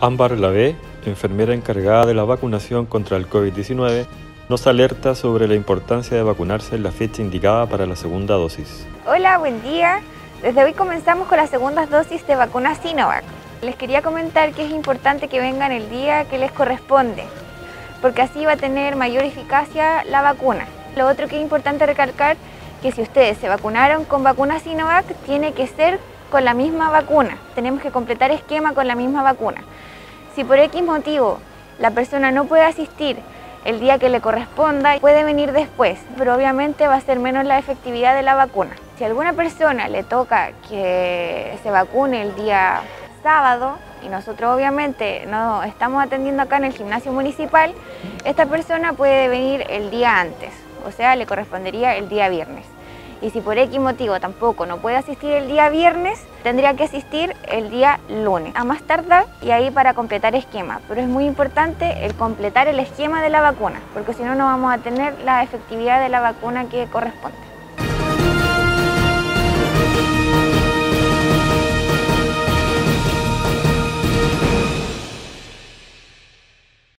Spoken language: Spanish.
Ámbar Lavé, enfermera encargada de la vacunación contra el COVID-19, nos alerta sobre la importancia de vacunarse en la fecha indicada para la segunda dosis. Hola, buen día. Desde hoy comenzamos con las segundas dosis de vacuna Sinovac. Les quería comentar que es importante que vengan el día que les corresponde, porque así va a tener mayor eficacia la vacuna. Lo otro que es importante recalcar, que si ustedes se vacunaron con vacuna Sinovac, tiene que ser con la misma vacuna. Tenemos que completar esquema con la misma vacuna. Si por X motivo la persona no puede asistir el día que le corresponda, puede venir después, pero obviamente va a ser menos la efectividad de la vacuna. Si a alguna persona le toca que se vacune el día sábado, y nosotros obviamente no estamos atendiendo acá en el gimnasio municipal, esta persona puede venir el día antes, o sea, le correspondería el día viernes. Y si por X motivo tampoco no puede asistir el día viernes, tendría que asistir el día lunes, a más tardar, y ahí para completar esquema. Pero es muy importante el completar el esquema de la vacuna, porque si no, no vamos a tener la efectividad de la vacuna que corresponde.